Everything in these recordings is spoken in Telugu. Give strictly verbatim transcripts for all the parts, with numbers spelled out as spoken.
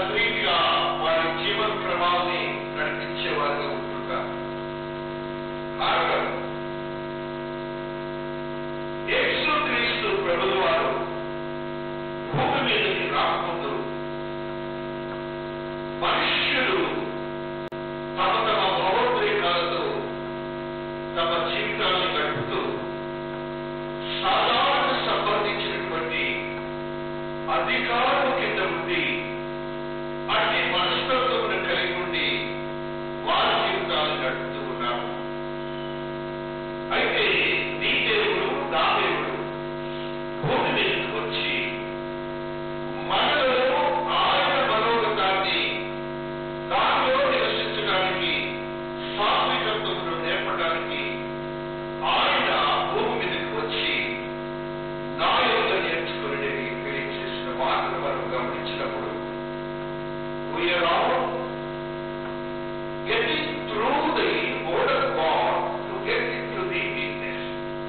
తద్రీతిగా వారి జీవన క్రమాన్ని నడిపించేవారుగా ఉంటున్నారు. కారణం యేసుక్రీస్తు ప్రభువు వారు భూమి మీదకి రాకముందు మనుష్యులు తమ తమ భావోద్రేకాలతో తమ జీవితాన్ని గడుపుతూ సాధారణ సంబంధించినటువంటి అధికారం కింద ఉండి అట్టి మనస్తత్వమును కలిగి ఉండి వారి జీవితాలను గడుపుతూ ఉన్నారు. అయితే నీ దేవుడు నా దేవుడు భూమి మీదకి వచ్చి మనలో ఆయన మనోగతాన్ని దానిలో నివసించడానికి సాత్వికత్వమును నేర్పడానికి ఆయన భూమి మీదకి వచ్చి నా యొక్క నేర్చుకుని తెలియజేసిన మాటను మనం గమనించినప్పుడు we are all getting through the word of God to get into the weakness.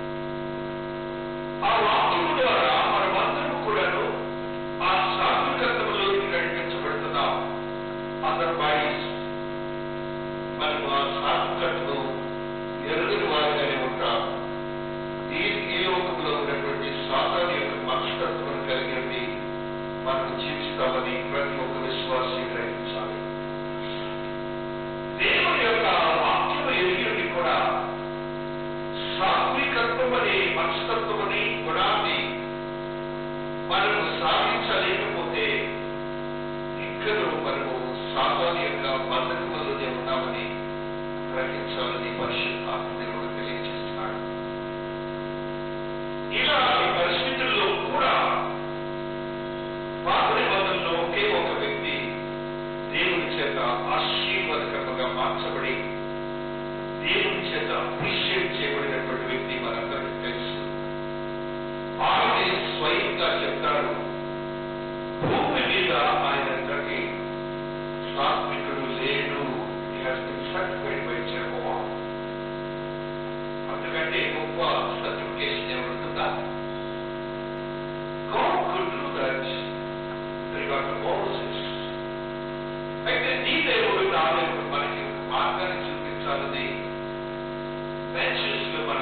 ఆ వాక్యము ద్వారా మనమందరం కూడాను ఆ సాత్వికత్వంలోకి నడిపించబడుతున్నాం. అదర్వైజ్ మనము ఆ సాత్వికత్వం ఎరుగని వారిగానే ఉంటాం. ఈ ఈ లోకంలో ఉన్నటువంటి సాతాను యొక్క మనస్తత్వం కలిగి ఉండి మనకు జీవిస్తామని ప్రతి ఒక్క విశ్వాసి గ్రహించాలి. దేవుని యొక్క వాక్యము ఎరిగి కూడా సాత్వికత్వం అనే మనస్తత్వం అనే గుణాన్ని మనము సాధించలేకపోతే ఇంకనూ మనము సాతాను యొక్క బంధకములోనే ఉన్నామని గ్రహించాలని పరిశుద్ధాత్మ దేవుడు తెలియజేస్తున్నాడు. ఇలాంటి పరిస్థితుల్లో కూడా పాత నిబంధనలో ఒకే ఒక వ్యక్తి దేవుని చేత ఆశీర్వాదకరంగా మార్చబడి దేవుని చేత అప్రిషియేట్ చేయబడినటువంటి వ్యక్తి మనందరికీ తెలుసు. ఆయన స్వయంగా చెప్తాడు, భూమి మీద ఆయనంతటి సాత్వికుడు లేడు. అంతకంటే గొప్ప సర్టిఫికేషన్ ఏమంటుందా? God could do that regard to Moses. అయితే నీ దేవుడు నా దేవుడు మనకి మార్గాన్ని చూపించాలని మెన్షన్స్ లో మన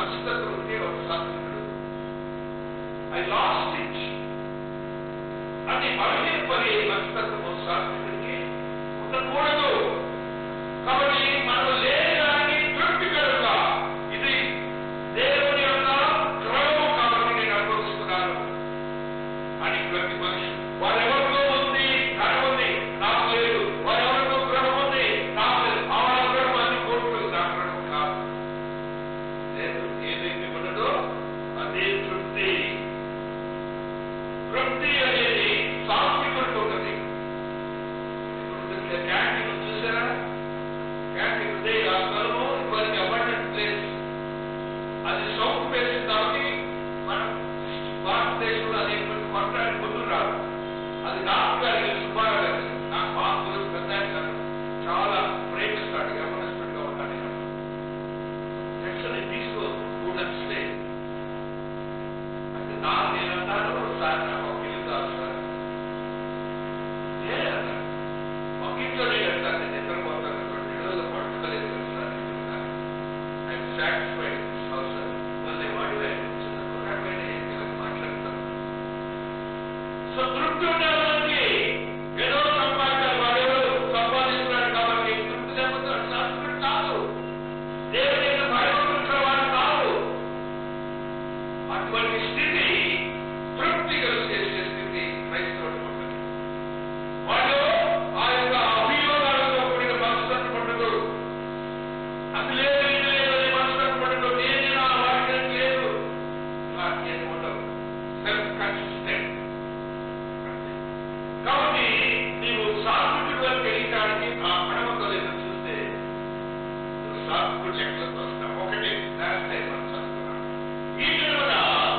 మనస్తత్వం ఉంటే ఒక సాత్వికుడు. ఐ లాస్ట్ ఇట్ అని బలహీనపడే మనస్తత్వము సాత్వికుడికి ఉండకూడదు. కాబట్టి మనం లేని తృప్తికరంగా ఇది దేవుని యొక్క క్రమము కాబట్టి నేను అనుభవిస్తున్నాను అని ప్రతి మనిషి వారెవరితో ఉంది ధనం ఉంది నాకు లేదు, వారెవరితో గ్రహం ఉంది నాకు లేదు, ఆ గ్రహం అన్ని కోట్లు నా గ్రహం కాదు. లేదు, ఏదైతే ఉన్నదో అదే తృప్తి. తృప్తి అనేది సాత్వికుడికి ఉన్నది. ఇప్పుడు క్యాంటీన్ చూసారా? క్యాంటీన్ ఉంది, ఆ స్థలము ఇవన్నీ అబాండెంట్ ప్లేస్. అది సౌత్ ప్లేస్ కాబట్టి మనం భారతదేశంలో అది కొట్టడానికి ముందు రాదు. అది నాకు గారి సుబ్బారావు గారి నాకు బాగా పెద్ద చాలా ప్రేమిస్తాడు, గమనిస్తుగా ఉంటాను. నేను తీసుకో స్టే అంటే నా నేను అన్నాను సార్ నాకు ఒక ఇల్లు కాదు సార్. నేనన్నా ఒక ఇంట్లో నేను వెళ్తాను, నేను నిద్రపోతాను, రెండు నెలలు పట్టుకోలేదు కదా sir. I'm satisfied house sir. మళ్ళీ వాడి మాట్లాడతాను. సో తృప్తి ఉండాలని ఏదో సంపాదించాలి, వాడేదో సంపాదిస్తున్నాడు కాబట్టి తృప్తి లేకపోతే శాస్త్రుడు కాదు, దేవుని యొక్క భయభక్తులు వాడు కాదు. అటువంటి స్థితి తృప్తి కలిసి చేసే స్థితి క్రైస్తవుడికి ఉంటుంది. వాళ్ళు ఆ యొక్క అభియోగాలతో కూడిన మనస్తత్వం ఉండదు. అది లేదు ఇది లేదు అనే మనస్తత్వం ఉండదు. నేనే నా వాడికి లేదు ఏమి ఉండవు. Self consistent. కాబట్టి నీవు సాత్వికుడిగా తెలియటానికి ఆ పడవతలేదో చూస్తే నువ్వు సాత్వికుడు చెట్లతో వస్తావు. ఒకటి లాస్ట్ టైం మనం చదువుకున్నాం. ఈ విధంగా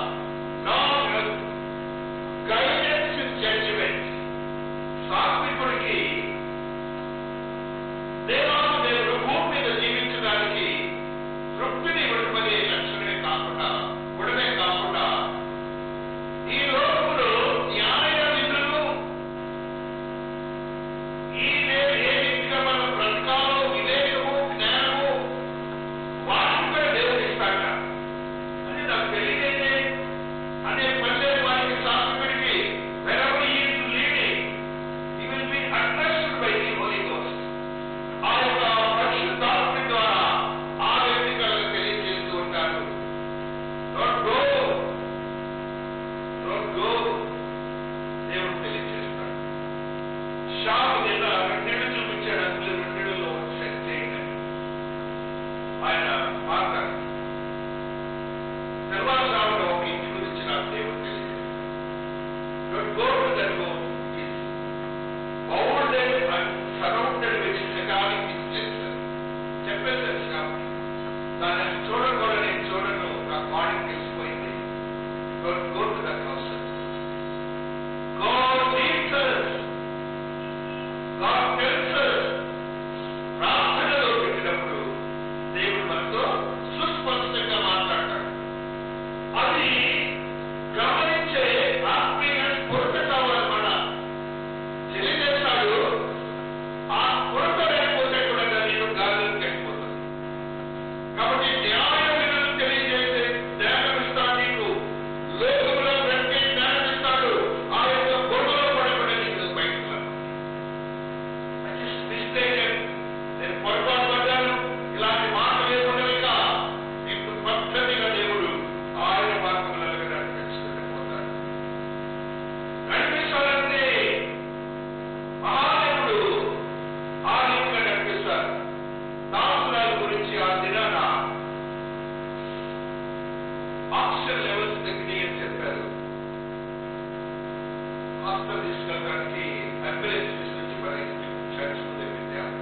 గైడెన్స్ ఇన్ జడ్జిమెంట్. సాత్వికుడికి దేవాను దేవుడు భూమి మీద జీవించడానికి తృప్తిని ఇవ్వడమనే లక్షణమే కాకుండా ఉడమే కాకుండా ఈ లోకంలో న్యాయ విధులు ఈ ఏ రీతిగా మనం బ్రతకాలో వివేకము జ్ఞానము వాటిని కూడా దేవుడు ఇస్తాడ. అది నాకు తెలియదే అనే పల్లె వారికి సాత్వికుడికి wherever he is leading, he will be addressed by the Holy Ghost. ఆ యొక్క పరిశుద్ధాత్మ ద్వారా ఆ వ్యక్తిగలకు తెలియజేస్తూ ఉంటారు. Don't go, don't go. దేవుడు తెలియజేస్తాడు. షాపు నిన్న రెండేళ్ళు చూపించాడు. అందులో రెండేళ్ళలో సెట్ చేయండి ఆయన మాట్లాడు. తెల్లవారుజామున ఒక ఇంటి గురించి నాకు దేవుడు తెలియజేస్తాడు. Don't go to that home. It's bounded and surrounded with satanic influences. చెప్పేశారు షాపు. దాన్ని చూడడం కూడా నేను చూడను, నాకు మార్నింగ్ తెలిసిపోయింది. Don't go to that house. God leads us. God tells us. ప్రార్థనలో పెట్టినప్పుడు దేవుడు మనతో సుస్పష్టంగా మాట్లాడతాడు. అది గమనించే ఆత్మీయ స్ఫూర్త కావాలి. మన తెలియజేస్తాడు. ఆ స్ఫూర్త లేకపోతే కూడా నేను గాలికి వెళ్ళిపోతాను. కాబట్టి న్యాయ విధులు తెలియజేసే జ్ఞానం ఇస్తాడు నీకు. లోకంలో బ్రతికే జ్ఞానం ఇస్తాడు. ఆ యొక్క బొమ్మలో పడకుండా నీకు బయటకు నేను పొరపాటు పడ్డాను, ఇలాంటి మాట లేకుండా నీకు పద్ధతిగా దేవుడు ఆయన మార్గంలో నడిపించుకుంటుపోతాడు. నడిపిస్తాడంటే మహాదేవుడు ఆ రీతిగా నడిపిస్తాడు. దాసురాల గురించి ఆ దినాన ఆక్సిజన్ లెవెల్స్ తగ్గినాయి అని చెప్పారు. హాస్పిటల్ తీసుకెళ్ళడానికి అంబులెన్స్ తీసుకొచ్చి పరిస్థితి చర్చ్ ముందే పెట్టారు.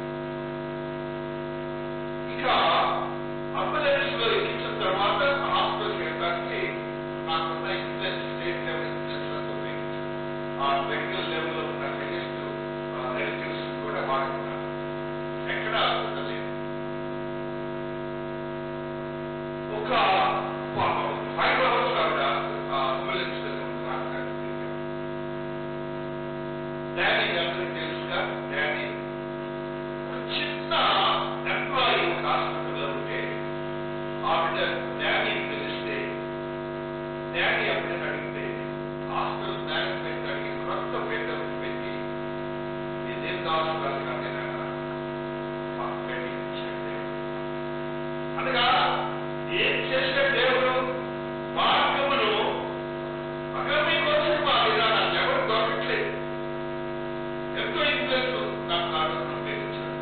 ఇంకా అంబులెన్స్ లో ఎక్కించిన తర్వాత హాస్పిటల్ వెళ్ళడానికి నాకున్న ఇన్ఫ్లుయెన్స్ స్టేట్ లెవెల్ ఇన్ఫ్లుయెన్స్ ఉపయోగించారు. ఆ మెడికల్ లెవెల్లో ఉన్న హైయెస్ట్ రిలేటివ్స్ కూడా వాడుతున్నారు. ఎక్కడ లేదు. ఒక ఫైవ్ అవర్స్ ఆవిడ అంబులెన్స్ డాడీ అందరికి తెలుసుగా. డాడీ డాడీ పిలిస్తే డాడీ అప్పుడైనా అడిగితే హాస్టల్ మేనేజ్మెంట్ అడిగి కొత్త బెడ్డలు పెట్టి ఇదేం కావాలి కానీ మాకు పెట్టించండి అనగా ఏం చేసే దేవుడు మార్గమును అగమ్య కోసం మా విధానాన్ని ఎవరు దొరకట్లేదు. ఎంతో ఇన్ఫ్లుయెన్స్ నాకు ఆలోచన ఉపయోగించారు.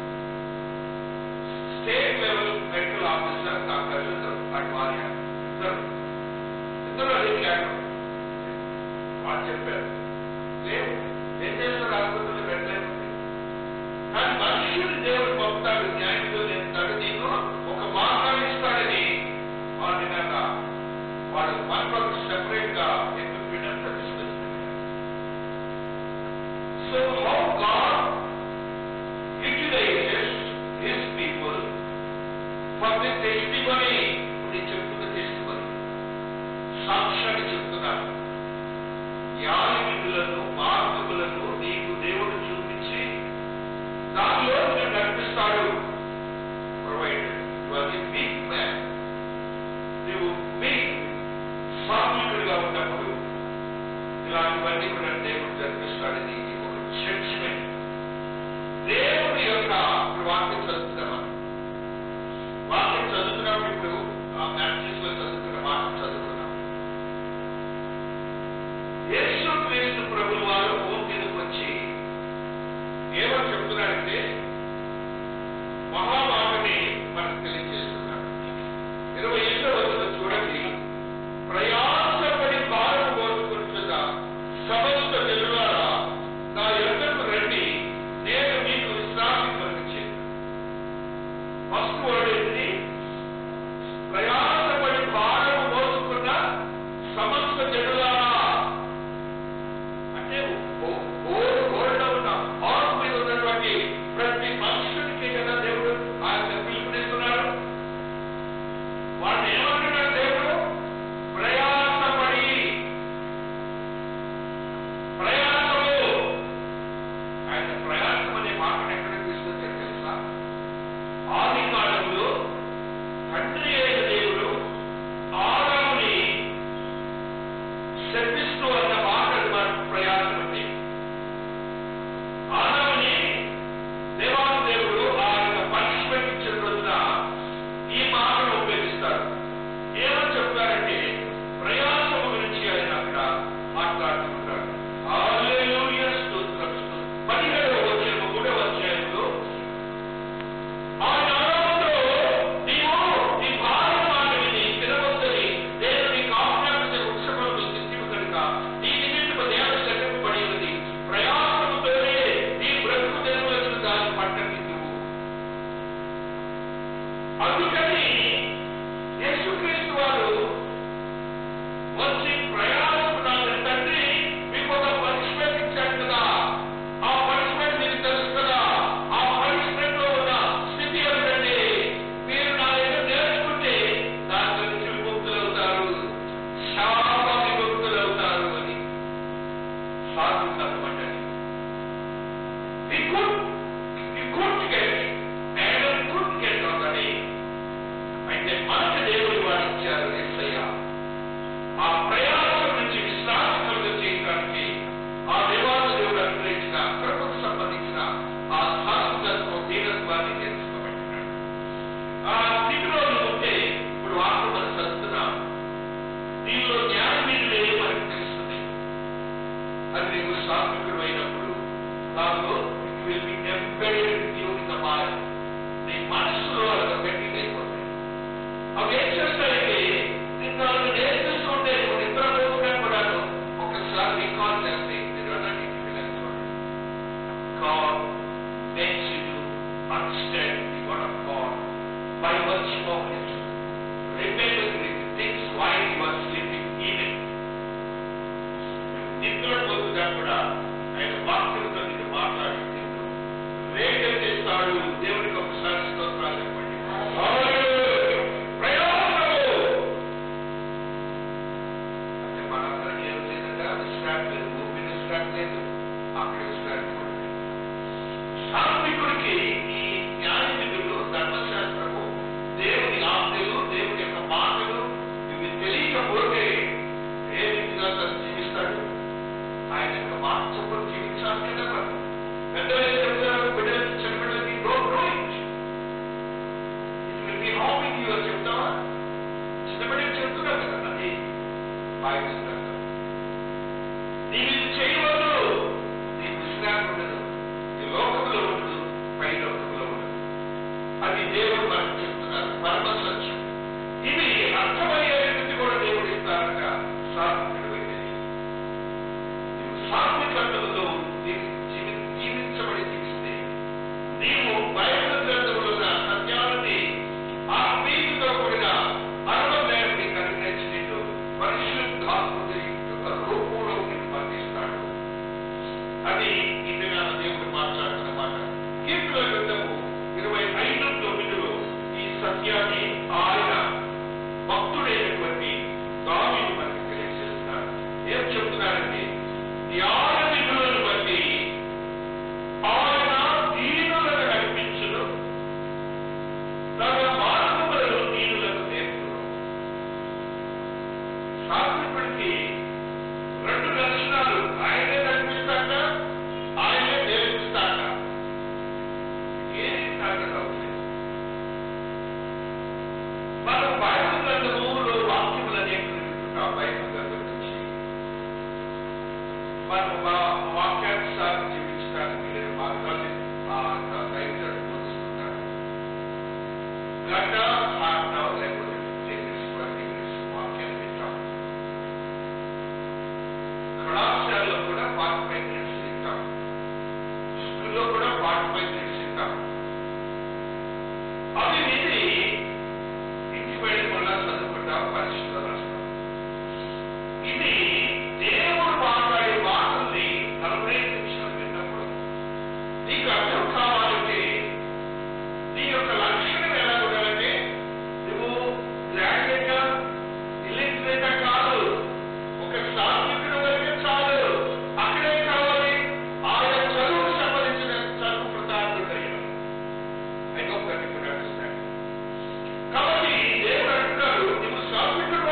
స్టేట్ లెవెల్ మెడికల్ ఆఫీసర్ నా కజిన్ నాకు భార్య ఇద్దరు ఇద్దరు అదే క్యాడర్ వాళ్ళు చెప్పారు లేవు ఏం చేస్తారు ఆసుపత్రులు పెట్టలేదు. కానీ మనుషులు దేవుడు పంపుతాడు, న్యాయంలో నేర్పుతాడు, నీకు ఒక మార్గాన్ని ఇస్తాడని వాళ్ళ విధంగా వాళ్ళు మనకు సెపరేట్ గా ఎక్విప్మెంట్ అంతా తీసుకొచ్చారు. So how God utilises his people for the testimony. నేను చెప్తున్న టెస్టిమనీ సాక్ష్యాన్ని చెప్తున్నాను. న్యాయవిధులను మార్గములను నీకు దేవుడు చూపించి దానిలో నేను నడిపిస్తాడు. ప్రొవైడెడ్ అది వీక్ మ్యాన్, నువ్వు వీక్ సాత్వికుడిగా ఉన్నప్పుడు ఇలాంటివన్నీ కూడా దేవుడు జరిపిస్తాడని ఒక జడ్జిమెంట్. దేవుడి యొక్క వాక్యం చదువుతున్నాం వాక్యం చదువుతున్నప్పుడు ఇప్పుడు ఆ మ్యాథ్స్ లో చదువుతున్న వాక్యం చదువుతున్నాం. యేసు క్రీస్తు ప్రభువు వారు భూమి మీదకి వచ్చి ఏమని చెప్తున్నాడంటే మహాభాగని మనకు తెలియజేస్తున్నాడు. ఇరవై ఏళ్ళ వరకు చూడండి, ప్రయాసపడి భారం మోసుకుంటున్న సమస్త జనులారా నా యొద్దకు రండి, సార్లు జీవించడానికి వీలైన మార్గాన్ని ఆ దైవజనుడు బోధిస్తుంటాడు. గంట హాఫ్ అవర్ లేకపోతే ఫిఫ్టీన్ మినిట్స్ ట్వంటీ మినిట్స్ వాక్యాన్ని వింటాం. కళాశాలలో కూడా ఫార్టీ ఫైవ్ మినిట్స్ వింటాం. స్కూల్లో కూడా ఫార్టీ ఫైవ్ మినిట్స్ వింటాం. అవి విని ఇంటికి వెళ్ళి మళ్ళా చదువుకుంటాం, పరీక్షలో రాస్తాం. ఇది దేవుడు మాట్లాడే మాటల్ని నలభై ఐదు నిమిషాలు విన్నప్పుడు నీకు అర్థం కావాలంటే నీ యొక్క లక్షణం ఎలా ఉండాలంటే నువ్వు గ్రాడ్యుయేట్ ఇల్లిటరేట్ కాదు, ఒక సాత్వికుడు వరకే చాలు. అక్కడే కావాలి ఆయన చదువుకు సంబంధించిన చదువు ప్రధానుడు కలిగిన. I hope that you can understand. కాబట్టి దేవుడు అంటున్నాడు, నువ్వు సాత్వికుడు,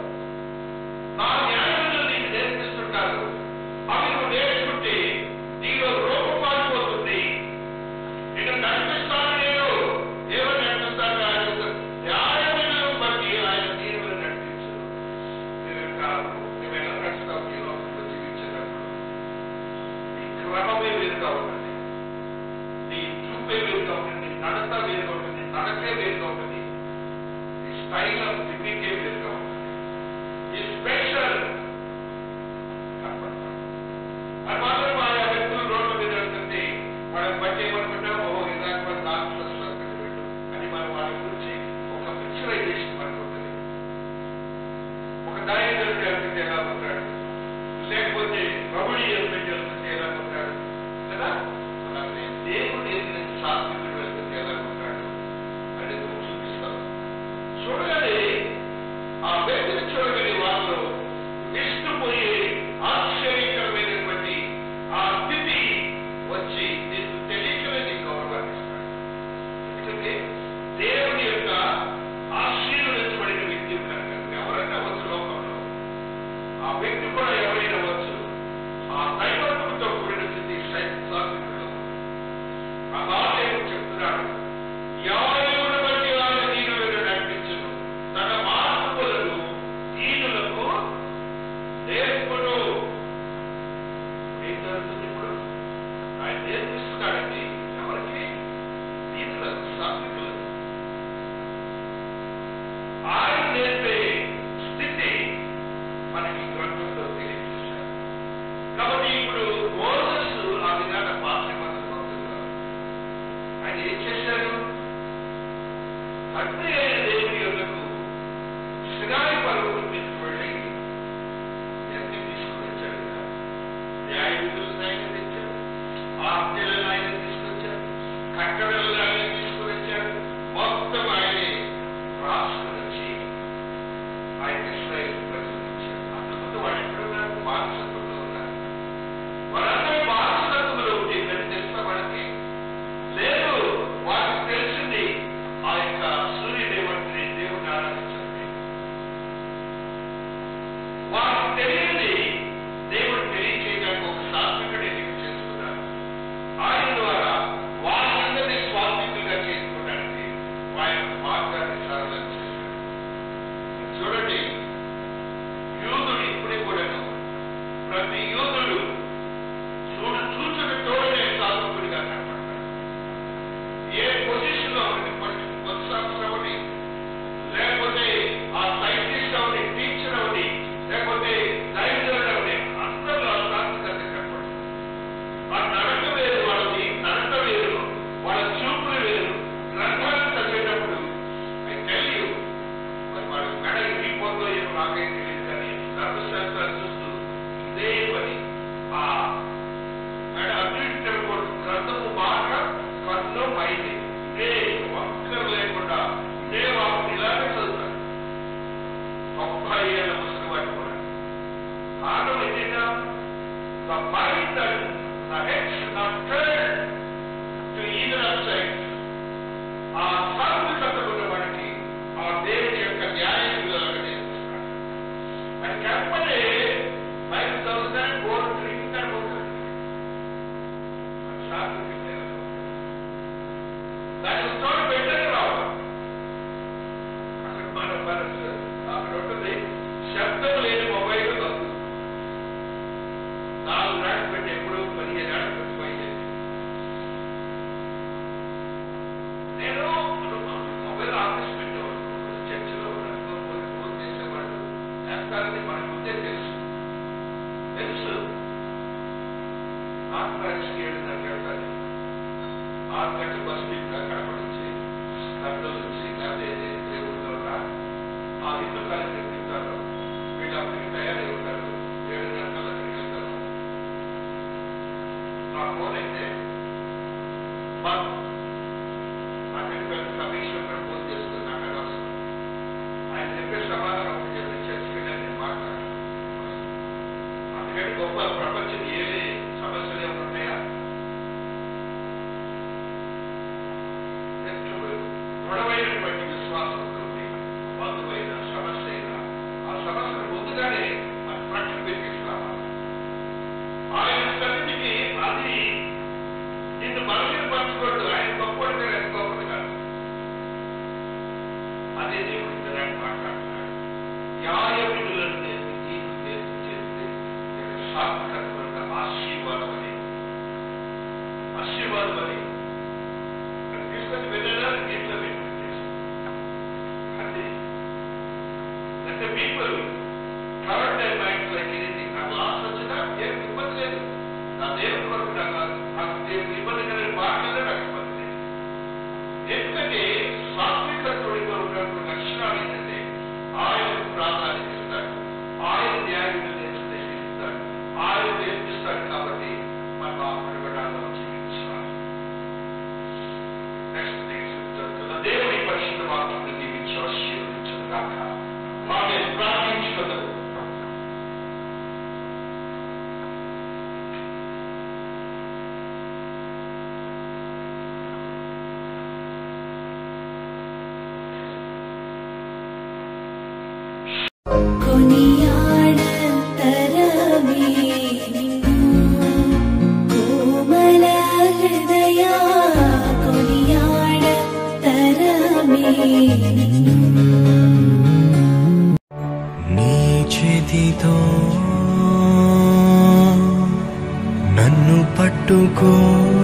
నా న్యాయాలను నీకు నేర్పిస్తుంటారు. అవి నువ్వు నేర్చుకుంటే నీలో రూపం మారిపోతుంది. నేను నడిపిస్తాను, నేను దేవుడు నడిపిస్తాను. ఆయన న్యాయములను బట్టి ఆయన దీవులను నడిపించు. నువ్వు ఎలా నడుస్తావు ఈ లోకంలో జీవించేటప్పుడు? నీ క్రమమే వేరుగా ఉంటుంది, నీ చూపే వేరుగా ఉంటుంది, నీ నడత వేరుగా ఉంటుంది, నీ నడకే వేరుగా ఉంటుంది, నీ స్టైల్ ఆఫ్ లివింగే వేరుగా ఉంటుంది. ఈ స్పెషల్ కనపడతాం. అది మాత్రం ఆయా వ్యక్తులు రోడ్ల మీద వెళ్తుంటే వాళ్ళని బట్టి ఏమనుకుంటాం, ఓ ఇలాంటి వాళ్ళు దాంట్లో అని మనం వాళ్ళ గురించి ఒక పిక్చరైజేషన్ మనకు ఉంటుంది. ఒక దైవజనుడు వెళ్తుంటే ఎలా ఉంటాడు, లేకపోతే రౌడీ ఎలిమెంట్ వెళ్తుంటే ఎలా ఉంటాడు కదా. అలాగే దేవుడు ఎలిమెంట్ సాత్వికుడు వెళ్తుంటే ఎలా ఉంటాడు అనేది చూపిస్తాను. చూడగానే ఆ వ్యక్తిని చూడగానే వాళ్ళు విస్తుపోయే ఆశ్చర్యకరమైనటువంటి ఆ స్థితి వచ్చి నీకు తెలియకనే నీకు గౌరవాన్ని ఇస్తాడు. ఎందుకంటే దేవుని యొక్క ఆశీర్వదించబడిన వ్యక్తి కనుక ఎవరైనా వచ్చు లోకంలో, ఆ వ్యక్తి కూడా ఎవరైనా వచ్చు. ఆ దైవత్వంతో కూడిన స్థితి సాత్వికుడు. ఆ బాధ్యత చెప్తున్నాడు, న్యాయమును బట్టి ఆయన దీనులను నడిపించును, తన మార్పులను దీనులకు నేర్పును. ఏం జరుగుతుంది ఇప్పుడు? ఆయన నేర్పిస్తున్నాడండి ఎవరికి? దీనులకు, సాత్వికులకు. ఆయన నేర్పే స్థితి మనకి గ్రంథంలో తెలియజేశారు. కాబట్టి ఇప్పుడు మోసెస్ ఆ విధాన పాత నిబంధనలో అవుతున్నారు. ఆయన ఏం చేశారు? తండ్రి అయిన దేవుని యొద్దకు సినాయి పర్వతం మీదకి వెళ్ళి ఎన్ని తీసుకుని వచ్చాడు కదా. న్యాయ విధులను ఆయన తెచ్చాడు, ఆజ్ఞలను ఆయన తీసుకొచ్చాడు, కట్టడలను ఆయన తీసుకుని వచ్చాడు. మొత్తం ఆయనే రాసుకుని వచ్చి ఆయన ఇశ్రాయేలు ప్రజలకు ఇచ్చాడు. అంతకుముందు వాళ్ళు ఎక్కడున్నారు? బానిసత్వంలో ఉన్నారు. వాళ్ళందరూ బానిసత్వంలో ఉంటే మేము తెలుసా వాళ్ళకి? లేదు. వాళ్ళకి తెలిసింది ఆ యొక్క సూర్యదేవుడిని దేవుడిని ఆరాధించండి. వాళ్ళకి తెలియని దేవుడు తెలియచేయడానికి ఒక సాత్వికుడు ఎన్నిక చేసుకున్నారు. ఆయన ద్వారా వాళ్ళందరినీ స్వాత్వికులుగా చేసుకోవడానికి ఆయన మార్గాన్ని సరళం చేశారు. చూడండి, యూదుడు ఇప్పుడే కూడాను ప్రతి యూదుడు చూడు చూచుడు తోడనే సాత్వికుడిగా కనపడతాడు. ఏ పొజిషన్ లో ఉంది, పొజిషన్ అవని, లేకపోతే ఆ సైంటిస్ట్ అవని, టీచర్ అవని, లేకపోతే దైవజనుడు అవని, అందరిలో ఆ సాత్వికత కనపడుతుంది. ఆ నడక వేరు, వాళ్ళది నడక వేరు, వాళ్ళ చూపులు వేరు. గ్రంథాలను చదివేటప్పుడు ఐ టెల్ యూ, మరి వాళ్ళ మెడ ఇరిగిపోతో ఏమో నాకేం తెలియదు, కానీ ధర్మశాస్త్రాలు చూస్తూ ఇదే పని. ఆ మెడ అభివృద్ధి గ్రంథము మాట కన్ను మైంది ఇదే వంకర లేకుండా ఇదే వాళ్ళు ఇలాగే చదువుతారు. తొంభై ఏళ్ళ ముసలి వాటి కూడా కారణం ఏంటంటే the mind that the head should not turn to either of sides. ఆ సాత్వికత ఉన్న వాడికి ఆ దేవుని యొక్క న్యాయ విలువలను నేర్పిస్తాడు. అది చెప్పలే బయట చదువుతాను గోల్ డ్రింక్ అని పోతుంది. సాత్విక దాని చోట పెట్టని రావాలి. అక్కడ మన అక్కడ ఉంటుంది శబ్దం లేని మొబైల్ వద్దు. నాలుగు నాట్లు పెట్టి ఎప్పుడు పదిహేను చేస్తారని మనకు ముందే తెలుసు తెలుసు ఆరు మ్యాచ్కి ఏడున్నర గంటలు ఆరు గంటల బస్సు ఇంకా కడప నుంచి కర్నూలు నుంచి లేకపోతే ఏదైతే ఉంటుందా ఆ ఇల్లు కలిసి తింటారు వీళ్ళు అప్పటికి తయారై ఉంటారు ఏడు గంటల దగ్గరికి వెళ్తారు నా ఫోన్ అయితే అక్కడికి వెళ్ళి కమిషనర్ కూడా ఫోన్ చేస్తుంది నాకు అది వస్తుంది ఆయన చెప్పే సమాధానం ఒకటి చెప్పి చర్చకి నేను మాట్లాడాను అందుకని గొప్ప ప్రపంచం ఏమి సమస్యలు ఏమి ఉన్నాయా దృఢమైనటువంటి విశ్వాసంతో బంధువైన సమస్య అయినా ఆ సమస్యను ముందుగానే మన పట్ల పెట్టిస్తామా ఆయన సన్నిధికి అది నిన్ను బలహీనపరచకూడదు ఆయన గొప్పగా గొప్పది కాదు అదే దేవుడు ఇక్కడ మాట్లాడుతున్నాడు న్యాయ విధులను నేర్పి నీకు నేర్పి చేస్తే సాత్వికత ఆశీర్వాదం అని ఆశీర్వాదం అని తీసుకొని వెళ్ళడానికి దీంట్లో అంటే అంటే people correct and minds like anything నాకు లాస్ వచ్చినా ఏం ఇబ్బంది లేదు నా దేవుని కొరకు నాకు దేవుని ఇబ్బంది కలిగిన మాటలే నాకు ఇబ్బంది లేదు ఎందుకంటే సాత్వికతుడిగా ఉన్నటువంటి లక్షణాలు ఏంటంటే ఆయనకు ప్రాధాన్యత ఇస్తాడు ఆయన న్యాయం నేర్పిస్తాడు ఆయన నేర్పిస్తాడు కాబట్టి మనం ఆ పరిగణాల్లో జీవించాలి నెక్స్ట్ నెక్స్ట్ దేవుని పరిశుద్ధ వాక్యం జీవించి ఆశీర్వదించదు కాక మాకు ప్రార్థించుకుందాం నీ చేతితో నన్ను పట్టుకో